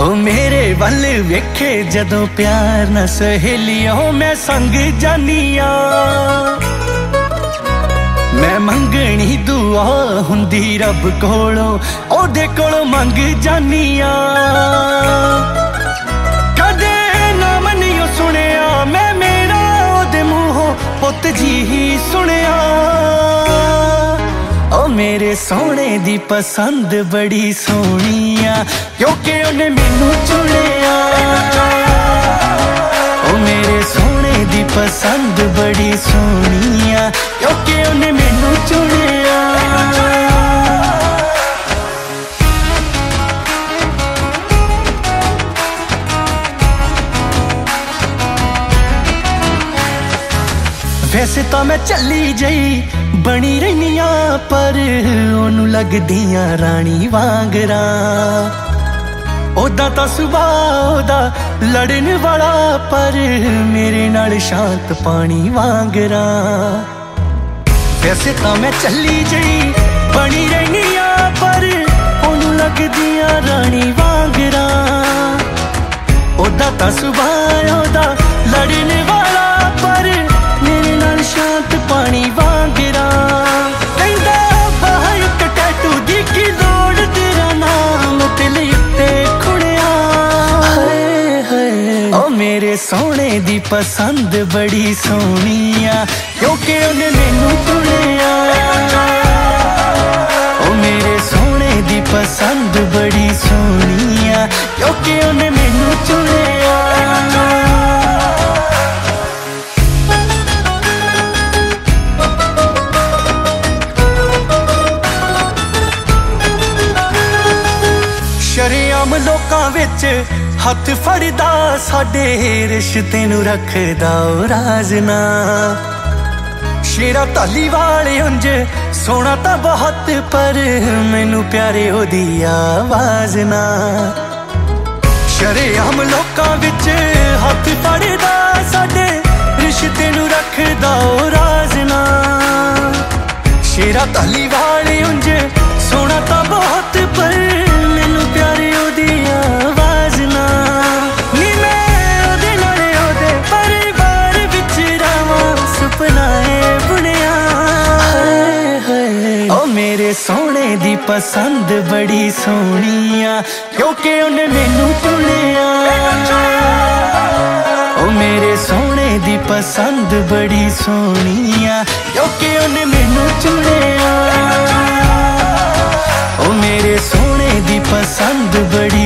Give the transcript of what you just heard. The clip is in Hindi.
ओ मेरे वल वेखे जदों प्यार न सहेलियों मैं संग जानिया। मैं मंगनी दुआ हुंदी रब कोलों ओदे कोलों मंग जानिया। कदे नाम नहीं सुनिया मैं मेरा ओदे मुंहों पुत जी ही सुनिया। ओ मेरे सोने दी पसंद बड़ी सोहनिया क्योंकि उन्हें मैनू चुनिया। ओ मेरे सोने दी पसंद बड़ी सोहनिया क्योंकि उन्हें मैनू चुनिया। वैसे तो मैं चली जई बनी रहनिया पर ओनू लगदियां रानी वांगरा। ओदा तो सुभाव ओदा लड़न वाला पर मेरे नाल शांत पानी वांगरा। वैसे तो मैं चली जई बनी रहनिया पर ओनू लगदियां रानी वांगरा। ओदा तो सुभाव ओदा लड़न वाला पर मेरे नाल शांत पानी वांगरा। कहंदा बाहर एक टैटू दी की लोड़ तेरा नाम दिल उत्ते खुड़िया। ओ मेरे सोने दी पसंद बड़ी सोहनिया क्योंकि उन्हें मैनू चुनिया। ओ मेरे सोने दी पसंद बड़ी सोहनिया क्योंकि उन्हें मैनू चुनिया। शरेआम लोकां विच हथ फड़दा साडे रिश्ते नू रखदा ओ राजना। शेरा धालीवाल उंज सोना तां बहुत पर मैनू प्यारे ओदी आवाज ना। शरेआम लोकां विच हथ फड़दा साडे रिश्ते नू रखदा ओ राजना। शेरा धालीवाल उंज सोना तां बहुत पर मैनू प्यारे ओदी आवाज ना। नी मैं ओदे नाल ओदे परिवार विच रहां सुपना ऐ बुनिया। ओ मेरे सोने दी पसंद बड़ी सोहनिया क्योंकि उन्हें मैनू चुनिया। ओ मेरे सोने दी पसंद बड़ी सोहनिया क्योंकि उन्हें मैनू चुनिया। ओ मेरे सोने दी पसंद बड़ी